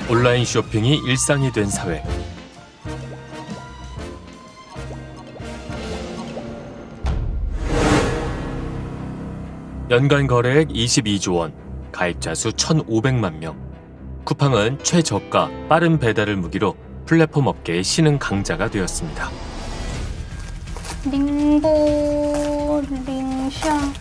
온라인 쇼핑이 일상이 된 사회. 연간 거래액 22조 원, 가입자 수 1,500만 명. 쿠팡은 최저가, 빠른 배달을 무기로 플랫폼 업계의 신흥 강자가 되었습니다. 링보 링샹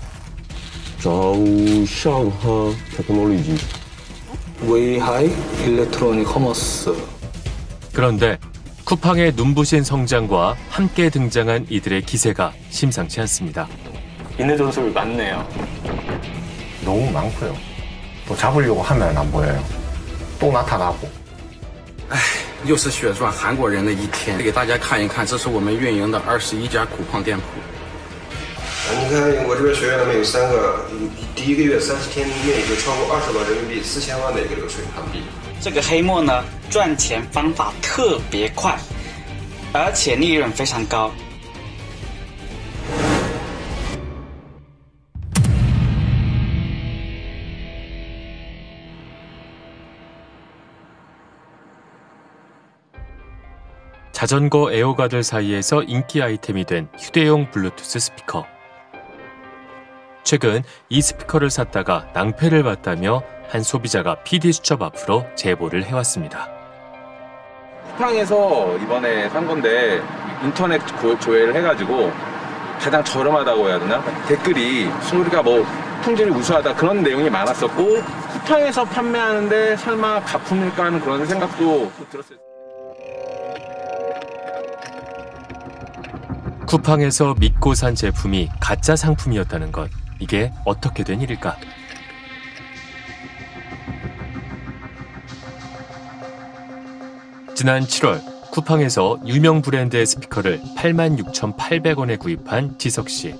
장샹하 테크놀로지 웨이하이 일렉트로닉 커머스. 그런데 쿠팡의 눈부신 성장과 함께 등장한 이들의 기세가 심상치 않습니다. 인내 전술 많네요. 너무 많고요. 또 잡으려고 하면 안 보여요. 또 나타나고. 又是血赚韩国人的一天，给大家看一看，这是我们运营的21家酷胖店铺。 你看我这边学员他们有3个，第1个月30天内就超过20万人民币，4000万的一个流水韩币。 这个黑墨呢，赚钱方法特别快，而且利润非常高。 자전거 애호가들 사이에서 인기 아이템이 된 휴대용 블루투스 스피커. 최근 이 스피커를 샀다가 낭패를 봤다며 한 소비자가 PD수첩 앞으로 제보를 해왔습니다. 쿠팡에서 이번에 산 건데 인터넷 조회를 해가지고 가장 저렴하다고 해야 되나? 댓글이 소리가 뭐 품질이 우수하다 그런 내용이 많았었고 쿠팡에서 판매하는데 설마 가품일까 하는 그런 생각도 들었어요. 쿠팡에서 믿고 산 제품이 가짜 상품이었다는 것, 이게 어떻게 된 일일까? 지난 7월 쿠팡에서 유명 브랜드의 스피커를 86,800원에 구입한 지석 씨.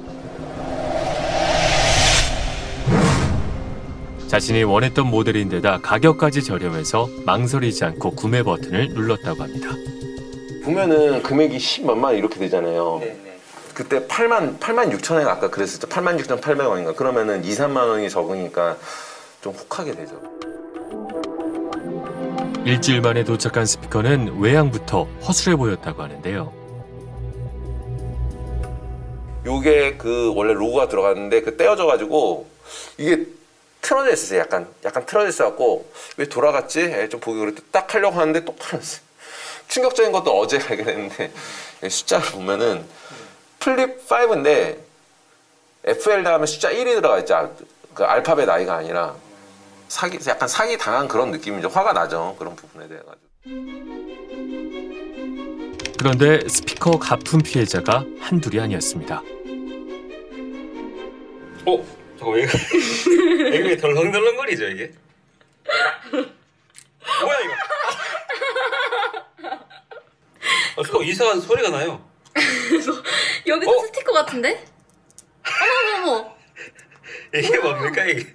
자신이 원했던 모델인데다 가격까지 저렴해서 망설이지 않고 구매 버튼을 눌렀다고 합니다. 보면은 금액이 10만 원 이렇게 되잖아요. 네네. 그때 86,000원 아까 그랬을 때 86,800원인가 그러면은 2, 3만 원이 적으니까 좀 혹하게 되죠. 일주일 만에 도착한 스피커는 외양부터 허술해 보였다고 하는데요. 요게 그 원래 로고가 들어갔는데 그 떼어져가지고 이게 틀어져 있었어요. 약간 틀어져 있어갖고 왜 돌아갔지? 좀 보기 그랬더니 딱 하려고 하는데 똑바로 했어요. 충격적인 것도 어제 발견했는데 숫자를 보면은 플립 5인데 FL 다음에 숫자 1이 들어가 있죠. 그 알파벳 I가 아니라 약간 사기 당한 그런 느낌이죠. 화가 나죠. 그런 부분에 대해 가지고. 그런데 스피커 가품 피해자가 한둘이 아니었습니다. 잠깐만 이거 덜렁덜렁거리죠 이게? 뭐야 이거? 이상한 소리가 나요. 여기도 스티커 같은데? 어머. 이게 뭡니까 이게?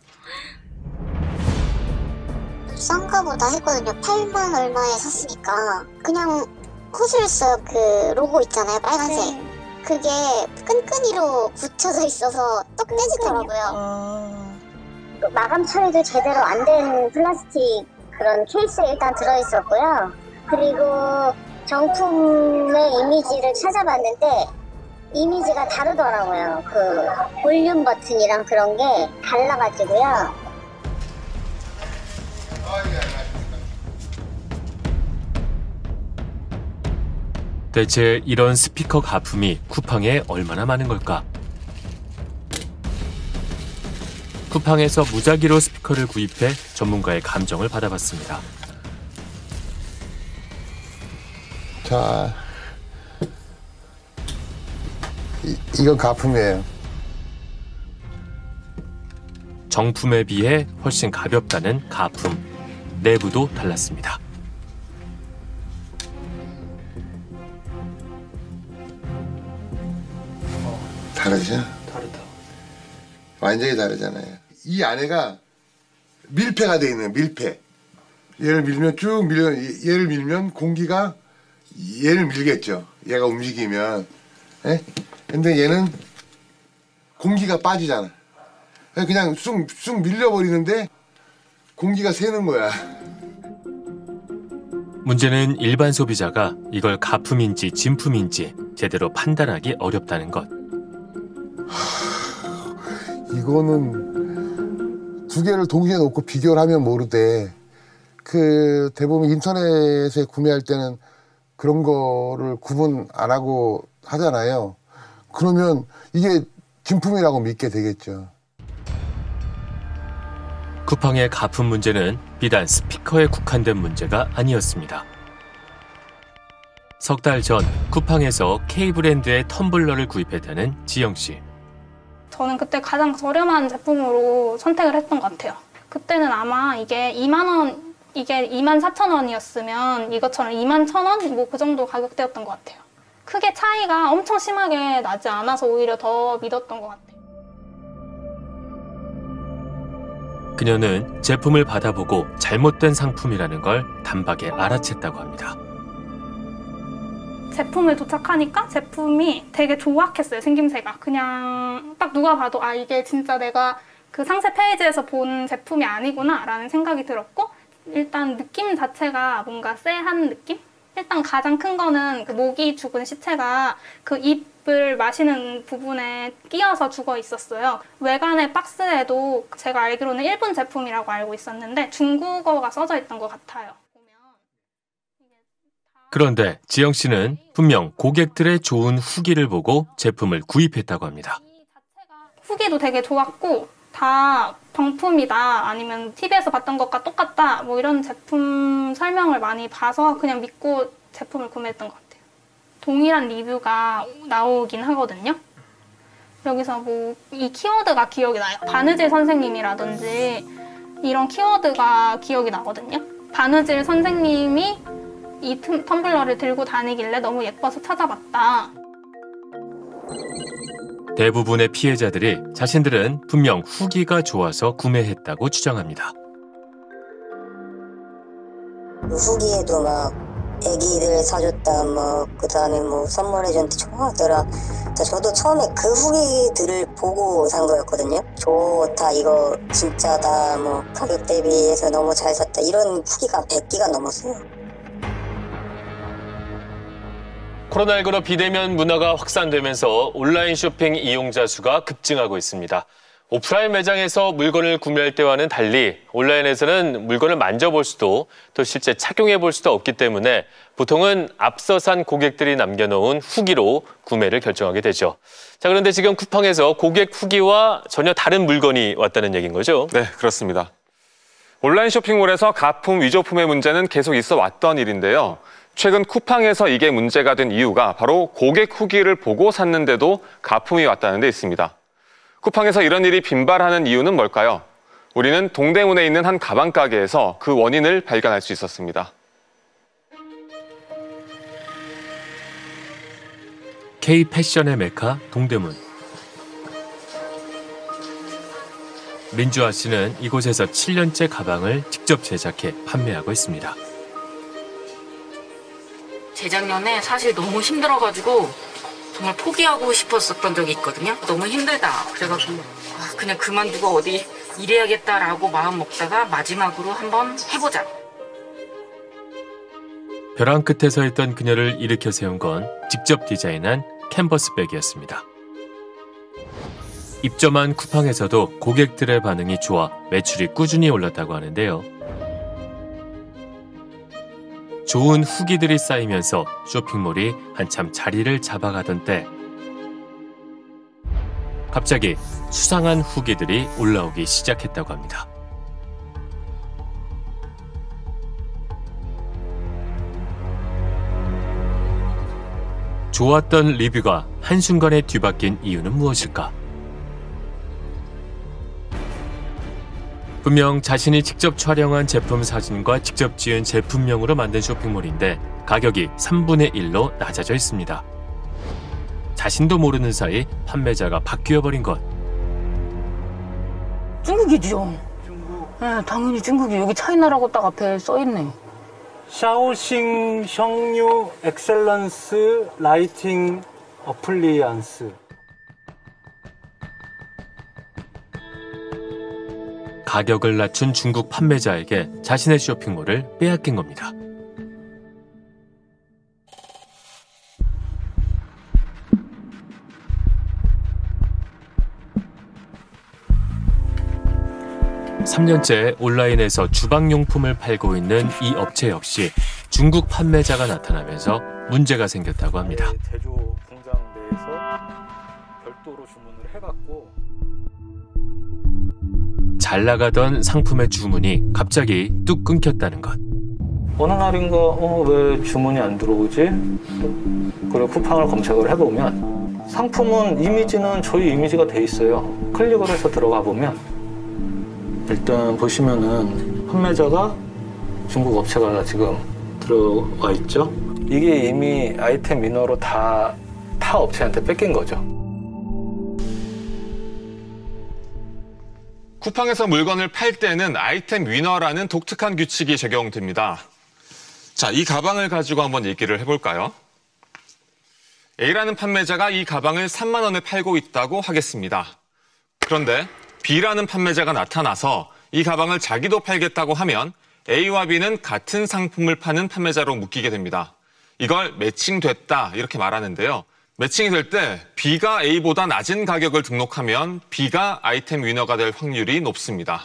싼가 보다 했거든요. 8만 얼마에 샀으니까. 그냥 허술했어요. 그 로고 있잖아요. 빨간색. 네. 그게 끈끈이로 붙여져 있어서 떡 깨지더라고요. 마감 처리도 제대로 안 된 플라스틱 그런 케이스에 일단 들어있었고요. 그리고 정품의 이미지를 찾아봤는데 이미지가 다르더라고요. 그 볼륨 버튼이랑 그런 게 달라가지고요. 대체 이런 스피커 가품이 쿠팡에 얼마나 많은 걸까? 쿠팡에서 무작위로 스피커를 구입해 전문가의 감정을 받아봤습니다. 자, 이건 가품이에요. 정품에 비해 훨씬 가볍다는 가품. 내부도 달랐습니다. 다르죠? 다르다. 완전히 다르잖아요. 이 안에가 밀폐가 돼 있는 밀폐. 얘를 밀면 쭉 밀려, 얘를 밀면 공기가 얘를 밀겠죠. 얘가 움직이면. 예? 근데 얘는 공기가 빠지잖아. 그냥 쑥 밀려버리는데 공기가 새는 거야. 문제는 일반 소비자가 이걸 가품인지 진품인지 제대로 판단하기 어렵다는 것. 이거는 두 개를 동시에 놓고 비교를 하면 모르되 그 대부분 인터넷에 구매할 때는 그런 거를 구분 안 하고 하잖아요. 그러면 이게 진품이라고 믿게 되겠죠. 쿠팡의 가품 문제는 비단 스피커에 국한된 문제가 아니었습니다. 석 달 전 쿠팡에서 K브랜드의 텀블러를 구입했다는 지영 씨. 저는 그때 가장 저렴한 제품으로 선택을 했던 것 같아요. 그때는 아마 이게 2만 원, 이게 24,000원이었으면 이것처럼 21,000원? 뭐 그 정도 가격대였던 것 같아요. 크게 차이가 엄청 심하게 나지 않아서 오히려 더 믿었던 것 같아요. 그녀는 제품을 받아보고 잘못된 상품이라는 걸 단박에 알아챘다고 합니다. 제품을 도착하니까 제품이 되게 조악했어요, 생김새가. 그냥 딱 누가 봐도 아, 이게 진짜 내가 그 상세 페이지에서 본 제품이 아니구나 라는 생각이 들었고, 일단 느낌 자체가 뭔가 쎄한 느낌? 일단 가장 큰 거는 그 목이 죽은 시체가 그 잎을 마시는 부분에 끼어서 죽어 있었어요. 외관의 박스에도 제가 알기로는 일본 제품이라고 알고 있었는데 중국어가 써져 있던 것 같아요. 그런데 지영 씨는 분명 고객들의 좋은 후기를 보고 제품을 구입했다고 합니다. 후기도 되게 좋았고 다 병품이다 아니면 TV에서 봤던 것과 똑같다 뭐 이런 제품 설명을 많이 봐서 그냥 믿고 제품을 구매했던 것 같아요. 동일한 리뷰가 나오긴 하거든요. 여기서 뭐 이 키워드가 기억이 나요. 바느질 선생님이라든지 이런 키워드가 기억이 나거든요. 바느질 선생님이 이 텀블러를 들고 다니길래 너무 예뻐서 찾아봤다. 대부분의 피해자들이 자신들은 분명 후기가 좋아서 구매했다고 주장합니다. 후기에도 막 애기들 사줬다 뭐 그다음에 뭐 선물해줬는데 좋아하더라. 저도 처음에 그 후기들을 보고 산 거였거든요. 좋다, 이거 진짜다, 뭐 가격 대비해서 너무 잘 샀다, 이런 후기가 100개가 넘었어요. 코로나19로 비대면 문화가 확산되면서 온라인 쇼핑 이용자 수가 급증하고 있습니다. 오프라인 매장에서 물건을 구매할 때와는 달리 온라인에서는 물건을 만져볼 수도 또 실제 착용해 볼 수도 없기 때문에 보통은 앞서 산 고객들이 남겨놓은 후기로 구매를 결정하게 되죠. 자, 그런데 지금 쿠팡에서 고객 후기와 전혀 다른 물건이 왔다는 얘기인 거죠? 네, 그렇습니다. 온라인 쇼핑몰에서 가품, 위조품의 문제는 계속 있어 왔던 일인데요. 최근 쿠팡에서 이게 문제가 된 이유가 바로 고객 후기를 보고 샀는데도 가품이 왔다는 데 있습니다. 쿠팡에서 이런 일이 빈발하는 이유는 뭘까요? 우리는 동대문에 있는 한 가방 가게에서 그 원인을 발견할 수 있었습니다. K-패션의 메카 동대문. 민주아 씨는 이곳에서 7년째 가방을 직접 제작해 판매하고 있습니다. 재작년에 사실 너무 힘들어가지고 정말 포기하고 싶었었던 적이 있거든요. 너무 힘들다. 그래가지고 그냥 그만두고 어디 일해야겠다라고 마음 먹다가 마지막으로 한번 해보자. 벼랑 끝에 서 있던 그녀를 일으켜 세운 건 직접 디자인한 캔버스백이었습니다. 입점한 쿠팡에서도 고객들의 반응이 좋아 매출이 꾸준히 올랐다고 하는데요. 좋은 후기들이 쌓이면서 쇼핑몰이 한참 자리를 잡아가던 때 갑자기 수상한 후기들이 올라오기 시작했다고 합니다. 좋았던 리뷰가 한순간에 뒤바뀐 이유는 무엇일까? 분명 자신이 직접 촬영한 제품 사진과 직접 지은 제품명으로 만든 쇼핑몰인데 가격이 3분의 1로 낮아져 있습니다. 자신도 모르는 사이 판매자가 바뀌어버린 것. 중국이죠. 네, 당연히 중국이. 여기 차이나라고 딱 앞에 써있네. 샤오싱 형유 엑셀런스 라이팅 어플리언스. 가격을 낮춘 중국 판매자에게 자신의 쇼핑몰을 빼앗긴 겁니다. 3년째 온라인에서 주방용품을 팔고 있는 이 업체 역시 중국 판매자가 나타나면서 문제가 생겼다고 합니다. 제조 공장 내에서 별도로 주문을 해갖고 잘 나가던 상품의 주문이 갑자기 뚝 끊겼다는 것. 어느 날인가 왜 주문이 안 들어오지? 그리고 쿠팡을 검색을 해보면 상품은 이미지는 저희 이미지가 돼 있어요. 클릭을 해서 들어가 보면 일단 보시면은 판매자가 중국 업체가 지금 들어와 있죠. 이게 이미 아이템 위너로 타 업체한테 뺏긴 거죠. 쿠팡에서 물건을 팔 때는 아이템 위너라는 독특한 규칙이 적용됩니다. 자, 이 가방을 가지고 한번 얘기를 해볼까요? A라는 판매자가 이 가방을 3만 원에 팔고 있다고 하겠습니다. 그런데 B라는 판매자가 나타나서 이 가방을 자기도 팔겠다고 하면 A와 B는 같은 상품을 파는 판매자로 묶이게 됩니다. 이걸 매칭됐다 이렇게 말하는데요. 매칭이 될 때 B가 A보다 낮은 가격을 등록하면 B가 아이템 위너가 될 확률이 높습니다.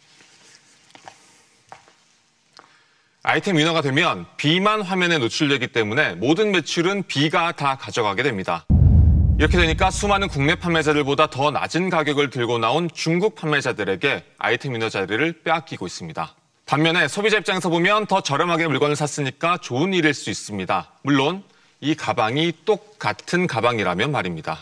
아이템 위너가 되면 B만 화면에 노출되기 때문에 모든 매출은 B가 다 가져가게 됩니다. 이렇게 되니까 수많은 국내 판매자들보다 더 낮은 가격을 들고 나온 중국 판매자들에게 아이템 위너 자리를 빼앗기고 있습니다. 반면에 소비자 입장에서 보면 더 저렴하게 물건을 샀으니까 좋은 일일 수 있습니다. 물론 이 가방이 똑같은 가방이라면 말입니다.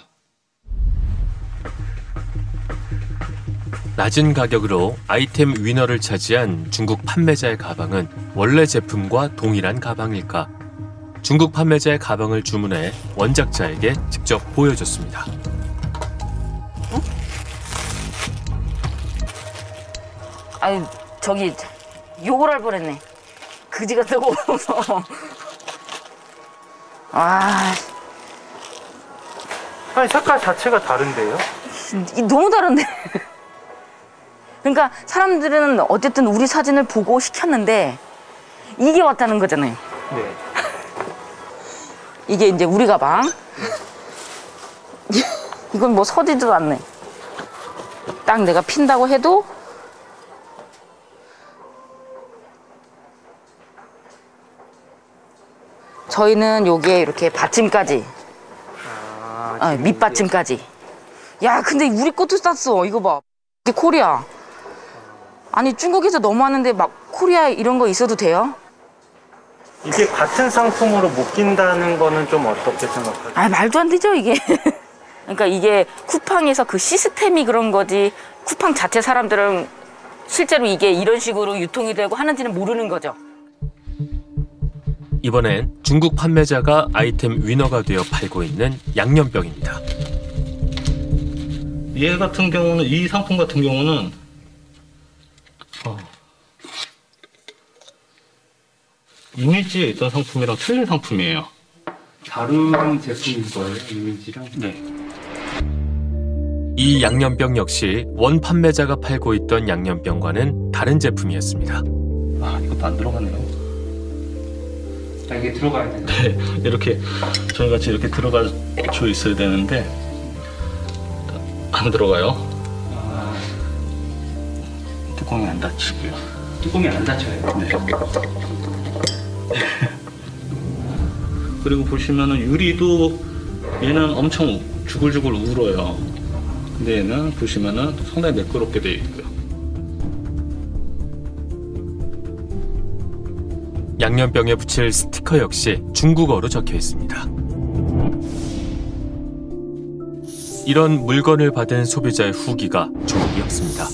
낮은 가격으로 아이템 위너를 차지한 중국 판매자의 가방은 원래 제품과 동일한 가방일까? 중국 판매자의 가방을 주문해 원작자에게 직접 보여줬습니다. 아니 저기 욕을 할 뻔했네. 그지 같은 거 없어서. 아니 색깔 자체가 다른데요? 너무 다른데. 그러니까 사람들은 어쨌든 우리 사진을 보고 시켰는데 이게 왔다는 거잖아요. 네. 이게 이제 우리 가방. 이건 뭐 서지도 않네. 딱 내가 핀다고 해도 저희는 여기에 이렇게 받침까지, 밑받침까지. 야, 근데 우리 것도 쌌어. 이거 봐. 이게 코리아. 아니 중국에서 너무 하는데 막 코리아 이런 거 있어도 돼요? 이게 같은 상품으로 묶인다는 거는 좀 어떻게 생각하세요? 말도 안 되죠 이게. 그러니까 이게 쿠팡에서 그 시스템이 그런 거지 쿠팡 자체 사람들은 실제로 이게 이런 식으로 유통이 되고 하는지는 모르는 거죠. 이번엔 중국 판매자가 아이템 위너가 되어 팔고 있는 양념병입니다. 얘 같은 경우는 이 상품 같은 경우는 이미지에 있던 상품이랑 틀린 상품이에요. 다른 제품인 거예요, 이미지랑? 네. 이 양념병 역시 원 판매자가 팔고 있던 양념병과는 다른 제품이었습니다. 이것도 안 들어가네요. 이게 들어가야 되나요? 네, 이렇게 저희같이 이렇게 들어가 줘 있어야 되는데 안 들어가요. 뚜껑이 안 닫히고요. 뚜껑이 안 닫혀요? 네. 그리고 보시면은 유리도 얘는 엄청 주글주글 울어요. 근데 얘는 보시면은 상당히 매끄럽게 되어 있고요. 양념병에 붙일 스티커 역시 중국어로 적혀 있습니다. 이런 물건을 받은 소비자의 후기가 조금이 없습니다.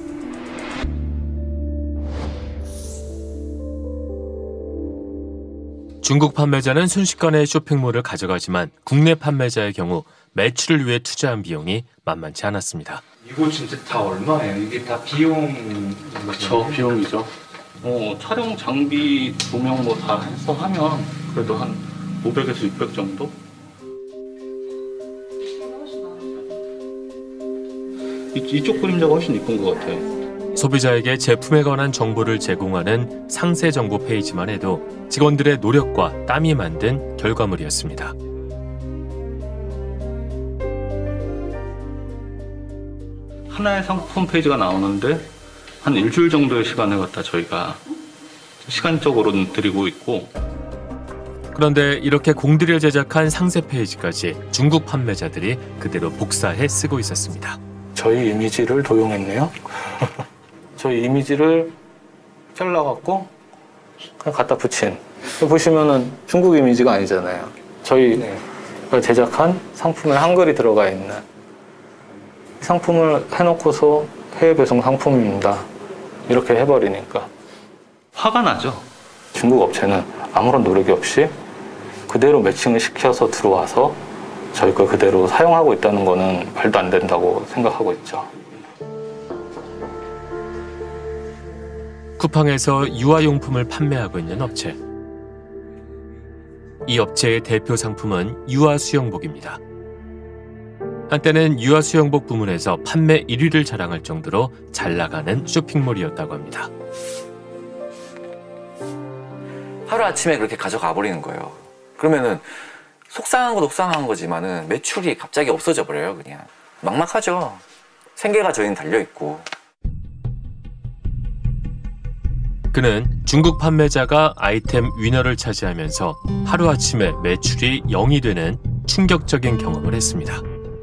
중국 판매자는 순식간에 쇼핑몰을 가져가지만 국내 판매자의 경우 매출을 위해 투자한 비용이 만만치 않았습니다. 이거 진짜 다 얼마예요? 이게 다 비용... 그쵸, 비용이죠. 촬영 장비 조명 뭐 다 해서 하면 그래도 한 500에서 600 정도? 이쪽 그림자가 훨씬 이쁜 것 같아요. 소비자에게 제품에 관한 정보를 제공하는 상세 정보 페이지만 해도 직원들의 노력과 땀이 만든 결과물이었습니다. 하나의 상품 페이지가 나오는데 한 일주일 정도의 시간을 갖다 저희가 시간적으로는 드리고 있고. 그런데 이렇게 공들여 제작한 상세 페이지까지 중국 판매자들이 그대로 복사해 쓰고 있었습니다. 저희 이미지를 도용했네요. 저희 이미지를 잘라갖고 그냥 갖다 붙인. 보시면은 중국 이미지가 아니잖아요. 저희가 제작한 상품에 한글이 들어가 있는 상품을 해놓고서 해외 배송 상품입니다. 이렇게 해버리니까 화가 나죠. 중국 업체는 아무런 노력이 없이 그대로 매칭을 시켜서 들어와서 저희 걸 그대로 사용하고 있다는 거는 말도 안 된다고 생각하고 있죠. 쿠팡에서 유아용품을 판매하고 있는 업체. 이 업체의 대표 상품은 유아 수영복입니다. 한때는 유아 수영복 부문에서 판매 1위를 자랑할 정도로 잘 나가는 쇼핑몰이었다고 합니다. 하루아침에 그렇게 가져가 버리는 거예요. 그러면은 속상한 건 속상한 거지만은 매출이 갑자기 없어져 버려요. 그냥 막막하죠. 생계가 저희는 달려있고. 그는 중국 판매자가 아이템 위너를 차지하면서 하루아침에 매출이 0이 되는 충격적인 경험을 했습니다.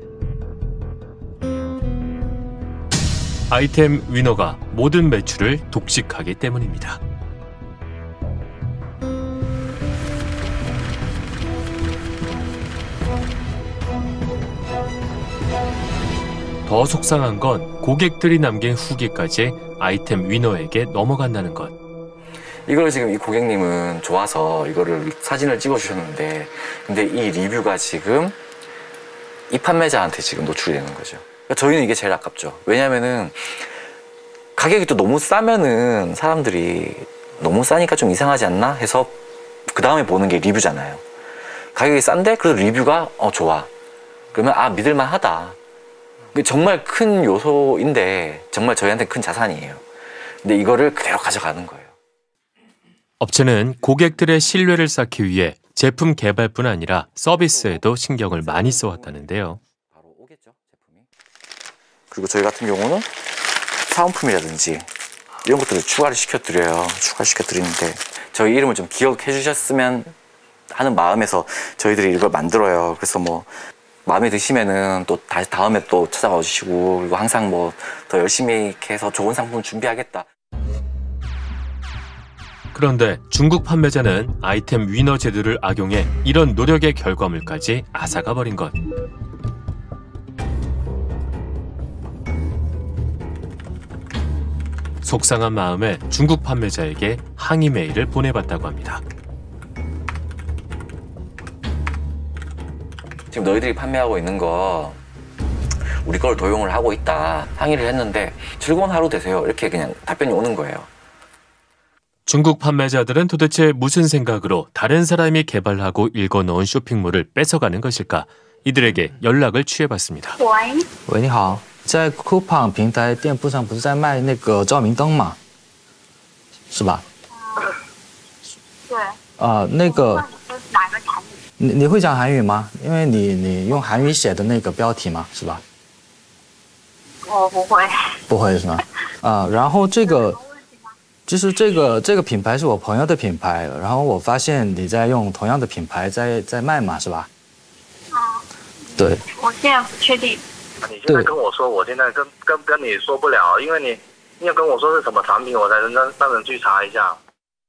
아이템 위너가 모든 매출을 독식하기 때문입니다. 더 속상한 건 고객들이 남긴 후기까지 아이템 위너에게 넘어간다는 것. 이걸 지금 이 고객님은 좋아서 이거를 사진을 찍어주셨는데 근데 이 리뷰가 지금 이 판매자한테 지금 노출이 되는 거죠. 그러니까 저희는 이게 제일 아깝죠. 왜냐면은 가격이 또 너무 싸면은 사람들이 너무 싸니까 좀 이상하지 않나 해서 그 다음에 보는 게 리뷰잖아요. 가격이 싼데 그래도 리뷰가 좋아. 그러면 믿을만 하다. 정말 큰 요소인데 정말 저희한테 큰 자산이에요. 근데 이거를 그대로 가져가는 거예요. 업체는 고객들의 신뢰를 쌓기 위해 제품 개발뿐 아니라 서비스에도 신경을 많이 써왔다는데요. 그리고 저희 같은 경우는 사은품이라든지 이런 것들을 추가를 시켜드려요. 추가시켜드리는데 저희 이름을 좀 기억해 주셨으면 하는 마음에서 저희들이 이걸 만들어요. 그래서 뭐 마음에 드시면은 또 다시 다음에 또 찾아와 주시고 그리고 항상 뭐 더 열심히 해서 좋은 상품 준비하겠다. 그런데 중국 판매자는 아이템 위너 제도를 악용해 이런 노력의 결과물까지 앗아가 버린 것. 속상한 마음에 중국 판매자에게 항의 메일을 보내봤다고 합니다. 지금 너희들이 판매하고 있는 거 우리 걸 도용을 하고 있다 항의를 했는데 즐거운 하루 되세요 이렇게 그냥 답변이 오는 거예요. 중국 판매자들은 도대체 무슨 생각으로 다른 사람이 개발하고 읽어놓은 쇼핑몰을 뺏어가는 것일까? 이들에게 연락을 취해봤습니다. 喂，你好，在 Coupang 平台店铺上不是在卖那个照明灯吗？是吧？ 对。 那个哪个产品？ 你会讲韩语吗？因为你用韩语写的那个标题嘛，是吧？ 我不会。 不会是吗？然后这个。就是这个品牌是我朋友的品牌，然后我发现你在用同样的品牌在卖嘛，是吧？对。 我现在不确定。 你现在跟我说，我现在跟你说不了，因为你要跟我说是什么产品，我才能让人去查一下。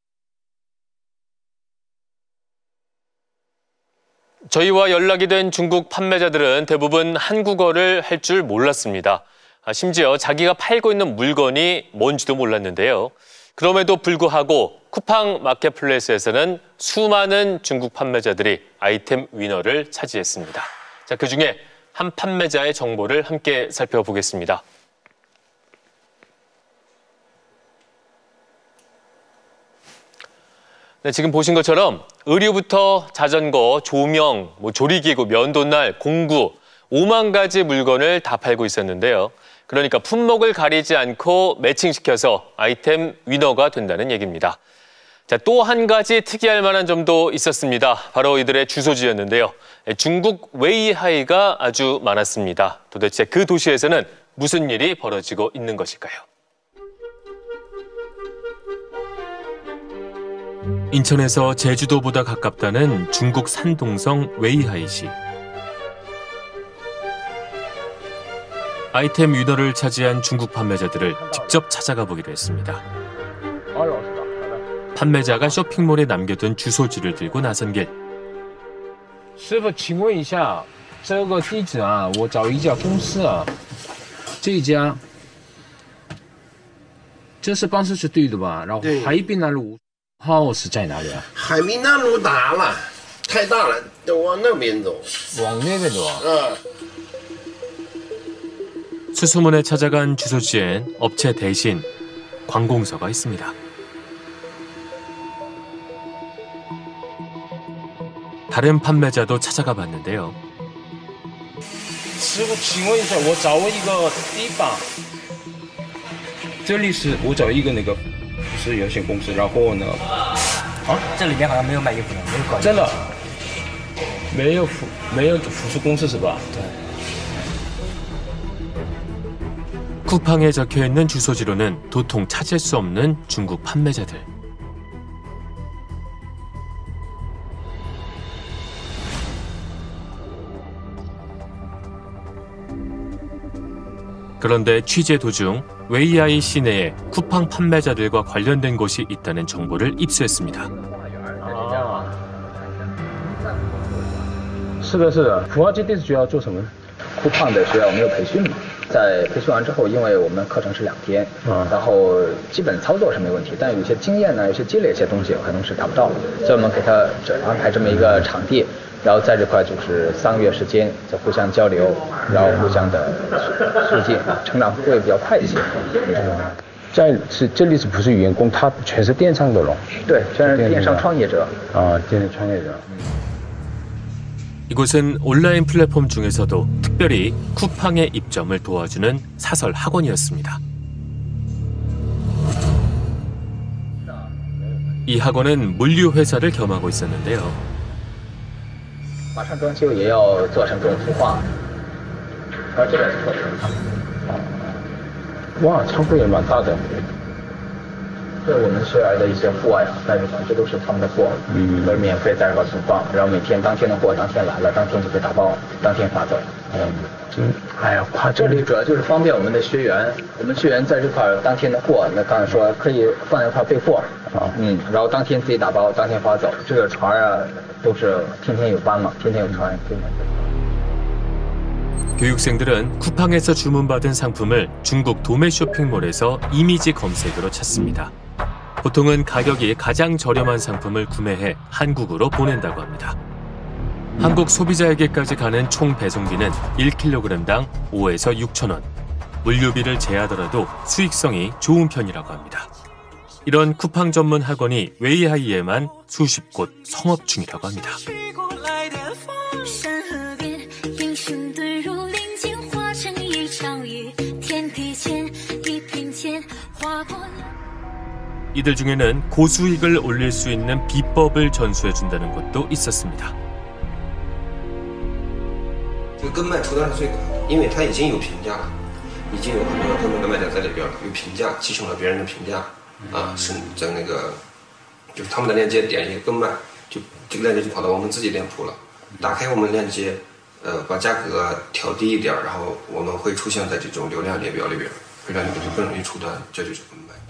저희와 연락이 된 중국 판매자들은 대부분 한국어를 할 줄 몰랐습니다. 심지어 자기가 팔고 있는 물건이 뭔지도 몰랐는데요. 그럼에도 불구하고 쿠팡 마켓플레이스에서는 수많은 중국 판매자들이 아이템 위너를 차지했습니다. 자, 그중에 한 판매자의 정보를 함께 살펴보겠습니다. 네, 지금 보신 것처럼 의류부터 자전거, 조명, 조리기구, 면도날, 공구 5만 가지 물건을 다 팔고 있었는데요. 그러니까 품목을 가리지 않고 매칭시켜서 아이템 위너가 된다는 얘기입니다. 자, 또 한 가지 특이할 만한 점도 있었습니다. 바로 이들의 주소지였는데요. 중국 웨이하이가 아주 많았습니다. 도대체 그 도시에서는 무슨 일이 벌어지고 있는 것일까요? 인천에서 제주도보다 가깝다는 중국 산동성 웨이하이시. 아이템 위너를 차지한 중국 판매자들을 직접 찾아가 보기로 했습니다. 판매자가 쇼핑몰에 남겨둔 주소지를 들고 나선 길. 师傅，请问一下，这个地址啊，我找一家公司啊，这一家，这是办事是对的吧？然后海滨南路5号是在哪里啊？ 海滨南路大了，太大了，得往那边走。 往那边走啊？ 수소문에 찾아간 주소지엔 업체 대신 관공서가 있습니다. 다른 판매자도 찾아가 봤는데요. 师傅，请问一下，我找一个地方，这里是我找一个那个是有限公司，然后呢， 这里面好像没有卖衣服的，没有搞。 真的，没有附属公司是吧？对。 쿠팡에 적혀있는 주소지로는 도통 찾을 수 없는 중국 판매자들. 그런데 취재 도중 웨이아이 시내에 쿠팡 판매자들과 관련된 곳이 있다는 정보를 입수했습니다. 是的，是的。普华这地址主要做什么？ 酷胖的学校我们有培训嘛，在培训完之后，因为我们课程是2天，然后基本操作是没问题，但有些经验呢，有些积累一些东西可能是达不到的，所以我们给他安排这么一个场地，然后在这块就是3个月时间，再互相交流，然后互相的促进，成长会比较快一些。 这里是不是员工？他全是电商的喽？ 对，全是电商创业者。 电商创业者。 이곳은 온라인 플랫폼 중에서도 특별히 쿠팡의 입점을 도와주는 사설 학원이었습니다. 이 학원은 물류 회사를 겸하고 있었는데요. 马上装修也要做成这种孵化，而这边是做成仓。 哇，仓库也蛮大的。 对我们学员的一些货呀，在这块这都是他们的货，都是免费在这块存放，然后每天当天的货当天来了，当天就被打包，当天发走。 哎呀， 这里主要就是方便我们的学员，我们学员在这块当天的货，那刚才说可以放在一块备货，然后当天自己打包，当天发走。这个船啊，都是天天有班嘛，天天有船，天天。 교육생들은 쿠팡에서 주문받은 상품을 중국 도매 쇼핑몰에서 이미지 검색으로 찾습니다. 보통은 가격이 가장 저렴한 상품을 구매해 한국으로 보낸다고 합니다. 한국 소비자에게까지 가는 총 배송비는 1kg당 5에서 6,000원. 물류비를 제하더라도 수익성이 좋은 편이라고 합니다. 이런 쿠팡 전문 학원이 웨이하이에만 수십 곳 성업 중이라고 합니다. 이들 중에는 고수익을 올릴 수 있는 비법을 전수해준다는 곳도 있었습니다. 这个跟卖出单是最高的，因为它已经有评价了，已经有很多专门的卖家在里边有评价，继承了别人的评价啊，是在那个就是他们的链接点一个跟卖，就这个链接就跑到我们自己店铺了。打开我们链接，把价格调低一点，然后我们会出现在这种流量列表里边，会让你们就更容易出单，这就是跟卖。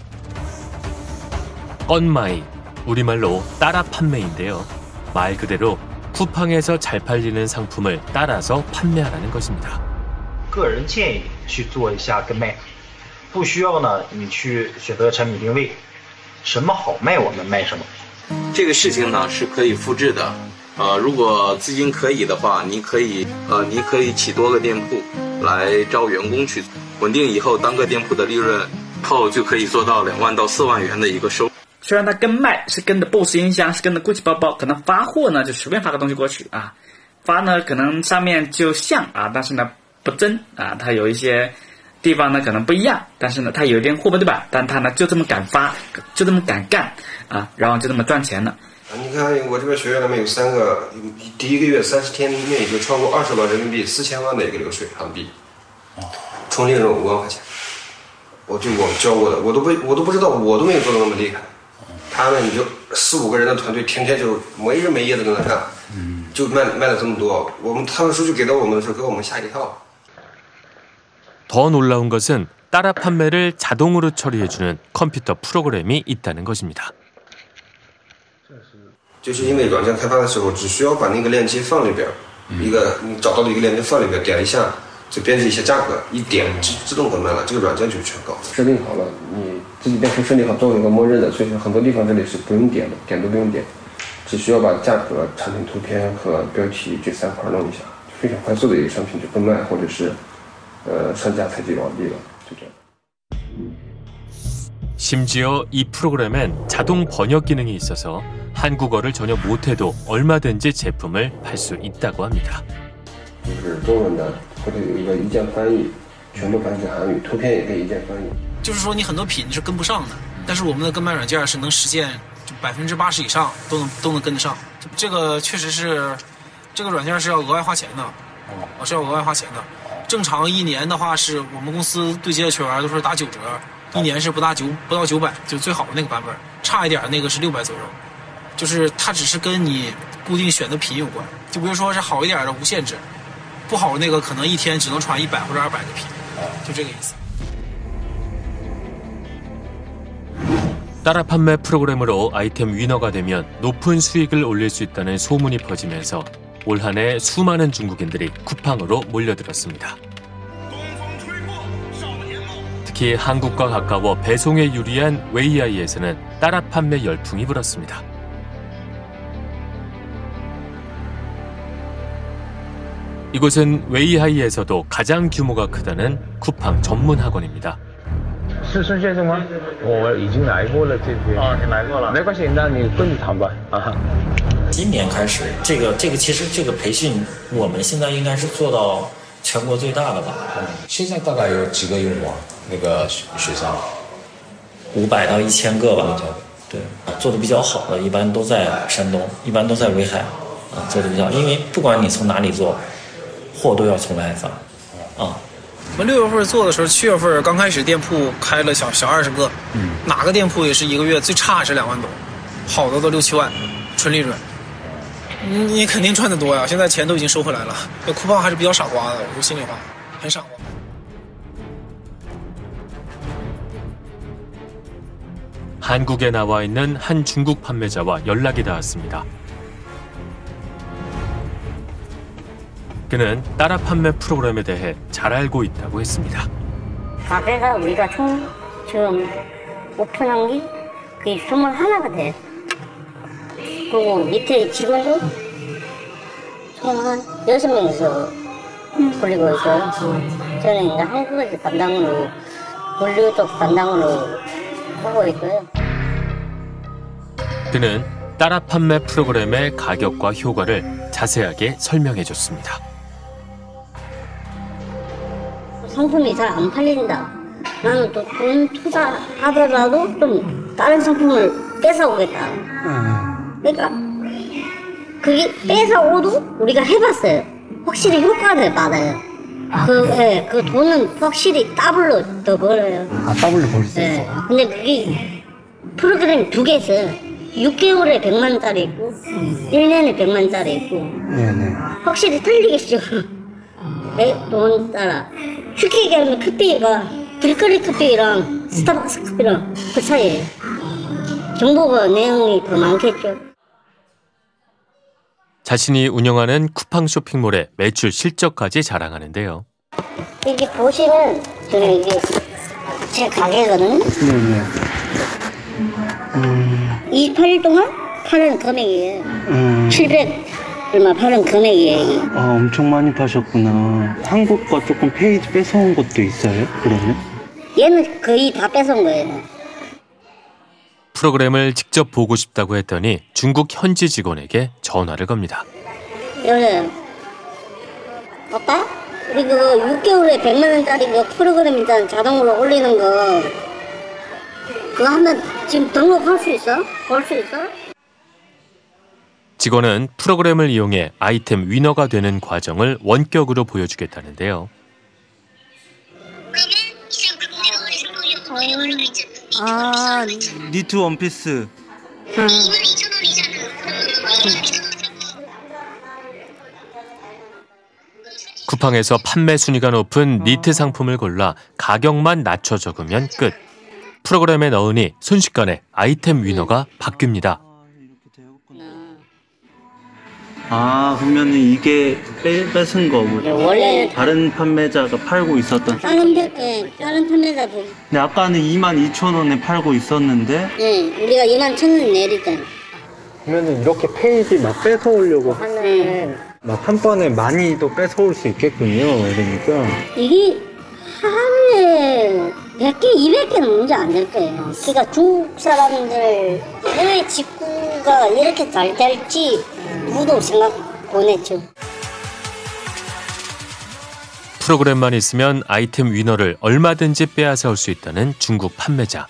건마이, 우리말로 따라 판매인데요. 말 그대로 쿠팡에서 잘 팔리는 상품을 따라서 판매하라는 것입니다. 个人建议去做一下跟卖，不需要呢你去选择产品定位，什么好卖我们卖什么。 这个事情呢是可以复制的，如果资金可以的话，您可以起多个店铺来招员工去，稳定以后单个店铺的利润后就可以做到2万到4万元的一个收入。 虽然它跟卖是跟着 BOSS 音箱，是跟着 GUCCI 包包，可能发货呢就随便发个东西过去啊，发呢可能上面就像啊，但是呢不真啊，它有一些地方呢可能不一样，但是呢它有一点货不对版，但它呢就这么敢发，就这么敢干啊，然后就这么赚钱了。 你看我这边学员里面有3个，第1个月30天内就超过20万人民币，4000万的一个流水韩币，纯利润5万块钱。我教过的，我都不知道，我都没有做的那么厉害。他们就 4、5个人的团队，天天就没日没夜的在那干，就卖了这么多。他们数据给到我们的时候，给我们吓一跳。 더 놀라운 것은 따라 판매를 자동으로 처리해주는 컴퓨터 프로그램이 있다는 것입니다. 就是因为软件开发的时候，只需要把那个链接放里边，你找到的一个链接放里边，点一下，就编辑一些价格，一点自动会卖了，这个软件就全搞。设定好了，你自己店铺设定好作为一个默认的，所以说很多地方这里是不用点的，点都不用点，只需要把价格、产品图片和标题这3块弄一下，非常快速的一个商品就会卖，或者是上架采集完毕了，就这样。 심지어 이 프로그램엔 자동 번역 기능이 있어서 한국어를 전혀 못해도 얼마든지 제품을 팔 수 있다고 합니다. 就是中文的，或者有一个一键翻译，全部翻译成韩语，图片也可以一键翻译。 就是说你很多品是跟不上的，但是我们的跟卖软件是能实现就80%以上都能跟得上。这个确实是，这个软件是要额外花钱的，是要额外花钱的。正常1年的话，是我们公司对接的球员都是打9折，1年是不到900，就最好的那个版本，差一点那个是600左右。就是它只是跟你固定选的品有关，就比如说是好一点的无限制，不好的那个可能1天只能传100或者200个品，就这个意思。 따라 판매 프로그램으로 아이템 위너가 되면 높은 수익을 올릴 수 있다는 소문이 퍼지면서 올 한 해 수많은 중국인들이 쿠팡으로 몰려들었습니다. 특히 한국과 가까워 배송에 유리한 웨이아이에서는 따라 판매 열풍이 불었습니다. 이곳은 웨이하이에서도 가장 규모가 크다는 쿠팡 전문 학원입니다. 是孙先生吗？我已经来过了这边。哦，你来过了，没关系，那你跟你谈吧。啊。 今年开始，这个其实这个培训，我们现在应该是做到全国最大的吧。 现在大概有几个用户啊？那个学生 ？500到1000个吧。对，做的比较好的，一般都在山东，一般都在威海，做的比较，因为不管你从哪里做，货都要从外发， 我们6月份做的时候，7月份刚开始店铺开了小20个，哪个店铺也是1个月最差是2万多，好的都6、7万，纯利润。你肯定赚得多呀，现在钱都已经收回来了。酷胖还是比较傻瓜的，我说心里话，很傻瓜。 한국에 나와 있는 한 중국 판매자와 연락이 닿았습니다. 그는 따라 판매 프로그램에 대해 잘 알고 있다고 했습니다. 가게가 우리가 총 지금 오픈한 게 그게 21가 돼. 그리고 밑에 직원도 총 한 6명에서 돌리고 있어요. 저는 이제 한국에서 담당으로, 물류 쪽 담당으로 하고 있고요. 그는 따라 판매 프로그램의 가격과 효과를 자세하게 설명해줬습니다. 상품이 잘 안 팔린다. 나는 또 돈 투자하더라도 좀 다른 상품을 뺏어오겠다. 그러니까 그게 뺏어오도 우리가 해봤어요. 확실히 효과를 받아요. 그 돈은 확실히 더블로 더 벌어요. 더블로 벌 수 있어요? 근데 그게 프로그램 2개 있어요. 6개월에 100만짜리 있고 1년에 100만짜리 있고 네네. 확실히 틀리겠죠. 내 돈 따라 쉽게 얘기하면 커피가 길거리 커피랑 스타벅스 커피랑 그 차이예요. 정보가 내용이 더 많겠죠. 자신이 운영하는 쿠팡 쇼핑몰의 매출 실적까지 자랑하는데요. 이게 보시면 저는 이게 제 가게거든요. 네네. 28일 동안 파는 금액이에요. 700 얼마 파는 금액이에요. 엄청 많이 파셨구나. 한국 거 조금 페이지 뺏어온 것도 있어요? 그러면? 얘는 거의 다 뺏어온 거예요. 프로그램을 직접 보고 싶다고 했더니 중국 현지 직원에게 전화를 겁니다. 여보세요. 오빠? 우리 그거 6개월에 100만 원짜리 그 프로그램 있잖아. 자동으로 올리는 거. 그거 하면 지금 등록할 수 있어? 볼 수 있어? 직원은 프로그램을 이용해 아이템 위너가 되는 과정을 원격으로 보여주겠다는데요. 니트 원피스. 쿠팡에서 판매 순위가 높은 니트 상품을 골라 가격만 낮춰 적으면 끝. 프로그램에 넣으니 순식간에 아이템 위너가 바뀝니다. 아, 그러면은 이게 뺏은 거고. 원래 다른 판매자가 팔고 있었던. 다른 판매자도. 근데 아까는 22,000원에 팔고 있었는데. 네, 우리가 21,000원 내리잖아. 그러면은 이렇게 페이지 막 뺏어오려고 하면은 막 한 번에 많이도 뺏어올 수 있겠군요. 그러니까. 이게 하루에 100개, 200개는 문제 안 될 거예요. 그러니까 중국 사람들 해외 직구가 이렇게 잘 될지 누구도 생각 못 했죠. 프로그램만 있으면 아이템 위너를 얼마든지 빼앗아올 수 있다는 중국 판매자.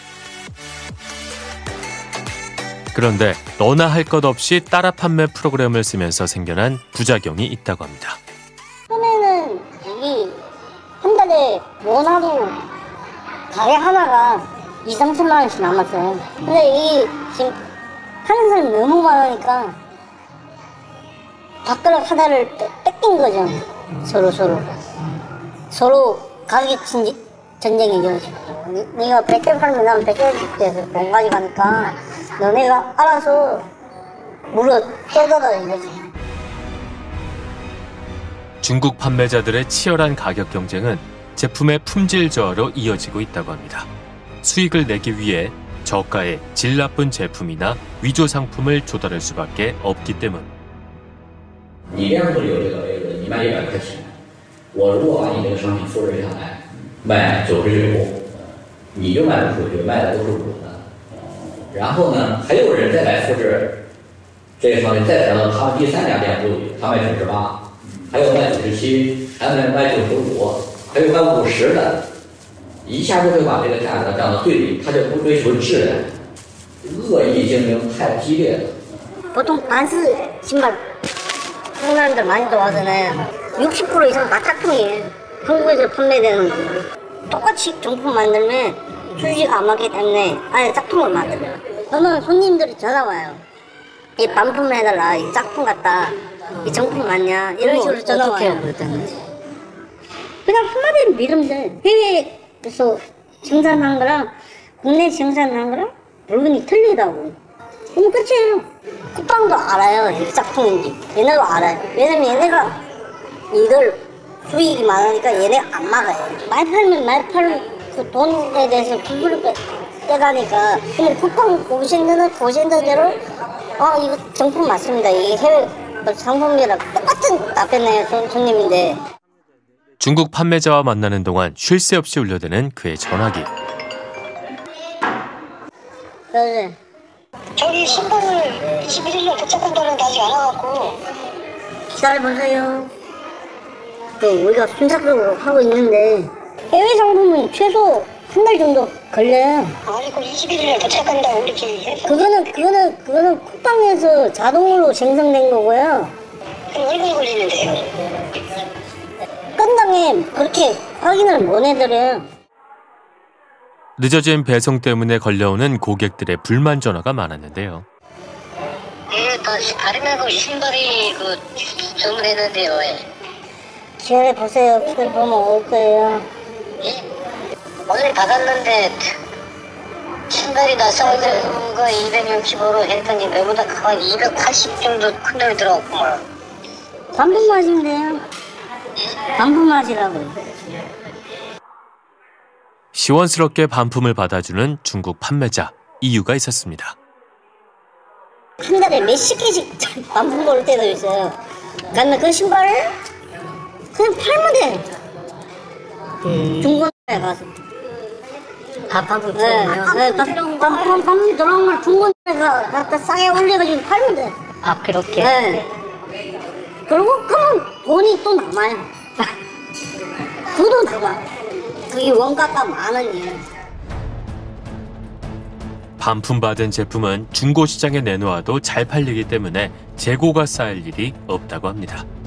그런데 너나 할 것 없이 따라 판매 프로그램을 쓰면서 생겨난 부작용이 있다고 합니다. 처음에는 이게 한 달에 원화로 가게 하나가 2-3천만 원씩 남았어요. 근데 이게 지금 하는 사람이 너무 많으니까 밥그릇 하나를 뺏긴 거죠. 서로 가격 전쟁이죠. 네가 100개 팔면 나는 100개 돈 가져가니까 너네가 알아서 물어 뜯어라 이거지. 중국 판매자들의 치열한 가격 경쟁은 제품의 품질 저하로 이어지고 있다고 합니다. 수익을 내기 위해 저가의 질 나쁜 제품이나 위조 상품을 조달할 수밖에 없기 때문. 你这样做有这个为例，你卖100块钱，我如果把你这个商品复制下来，卖99，你就卖不出去，卖的都是我的。然后呢，还有人再来复制这个商品，再传到他们第3家店铺里，他卖98，还有卖97，还有卖95，还有卖50的，一下就会把这个价格降到最低，他就不追求质量，恶意竞争太激烈了。 보통 반스 신발 한국 사람들 많이 좋아하잖아요. 60% 이상 다 짝퉁이에요. 한국에서 판매되는 거. 똑같이 정품 만들면 수지가 안 맞기 때문에 아예 짝퉁을 만들어요. 그러면 손님들이 전화 와요. 이 반품 해달라. 이 짝퉁 같다. 이 정품 맞냐. 이런 식으로 전화 와요. 그냥 한마디로 믿으면 돼. 해외에서 생산한 거랑 국내 생산한 거랑 물건이 틀리다고. 그럼 끝이에요. 쿠팡도 알아요. 이게 짝퉁인지. 얘네도 알아요. 왜냐면 얘네가 이걸 수익이 많으니까 얘네가 안 막아요. 많이 팔면 많이 팔면 그 돈에 대해서 부풀을 빼가니까. 근데 쿠팡 고생대로 이거 정품 맞습니다. 이게 해외 상품이랑 똑같은 답변해요. 손님인데. 중국 판매자와 만나는 동안 쉴 새 없이 울려대는 그의 전화기. 네. 저기 신발을 21일날 도착한다는데 아직 안 와갖고 기다려보세요. 우리가 순삭으로 하고 있는데 해외 상품은 최소 한 달 정도 걸려요. 아니 그 21일날 도착한다고 이렇게 해서 그거는 쿠팡에서 자동으로 생성된 거고요. 그럼 얼마나 걸리는데요? 건당에 그렇게 확인을 못 해드려요. 늦어진 배송 때문에 걸려오는 고객들의 불만 전화가 많았는데요. 네, 다른 신발이 주문했는데요. 기다려 보세요. 기다려 보면 올 거예요. 예? 오늘 받았는데 신발이 나서는 거 265로 했더니 외보다 가방 280 정도 큰 놈이 들어갔구만. 반품하시면 돼요. 반품하시라고요. 시원스럽게 반품을 받아주는 중국 판매자. 이유가 있었습니다. 한 달에 몇십 개씩 반품 올 때도 있어요. 그러면 그 신발을 그냥 팔면 돼. 중고나라에 가서. 반품 들어온 걸 중고나라에 갖다 싸게 올려가지고 팔면 돼. 아, 그렇게? 네. 그리고 그러면 돈이 또 남아요. 그도 남아. 그게 원가가 많으니. 반품받은 제품은 중고시장에 내놓아도 잘 팔리기 때문에 재고가 쌓일 일이 없다고 합니다.